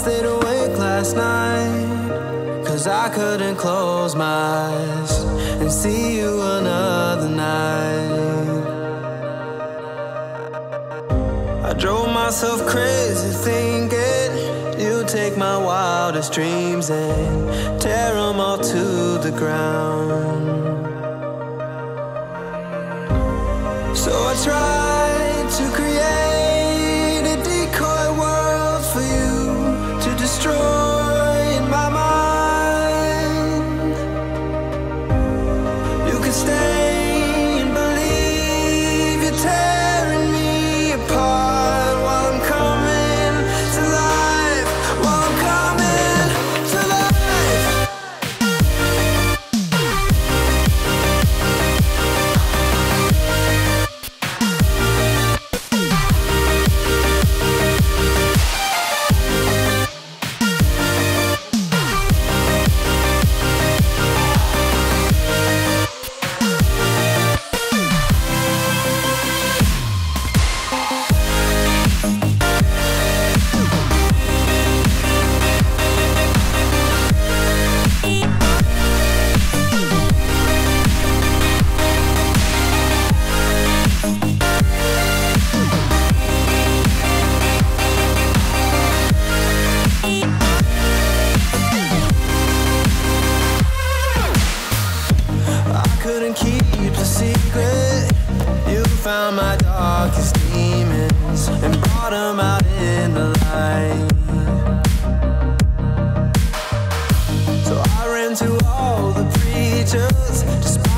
stayed awake last night, 'cause I couldn't close my eyes and see you another night. I drove myself crazy thinking you'd take my wildest dreams and tear them all to the ground. So I tried to create a decoy world for you to destroy in my mind. You can stay and believe you're tearing me apart while I'm coming to life, while I'm coming to life. Couldn't keep the secret. You found my darkest demons and brought them out in the light. So I ran to all the preachers,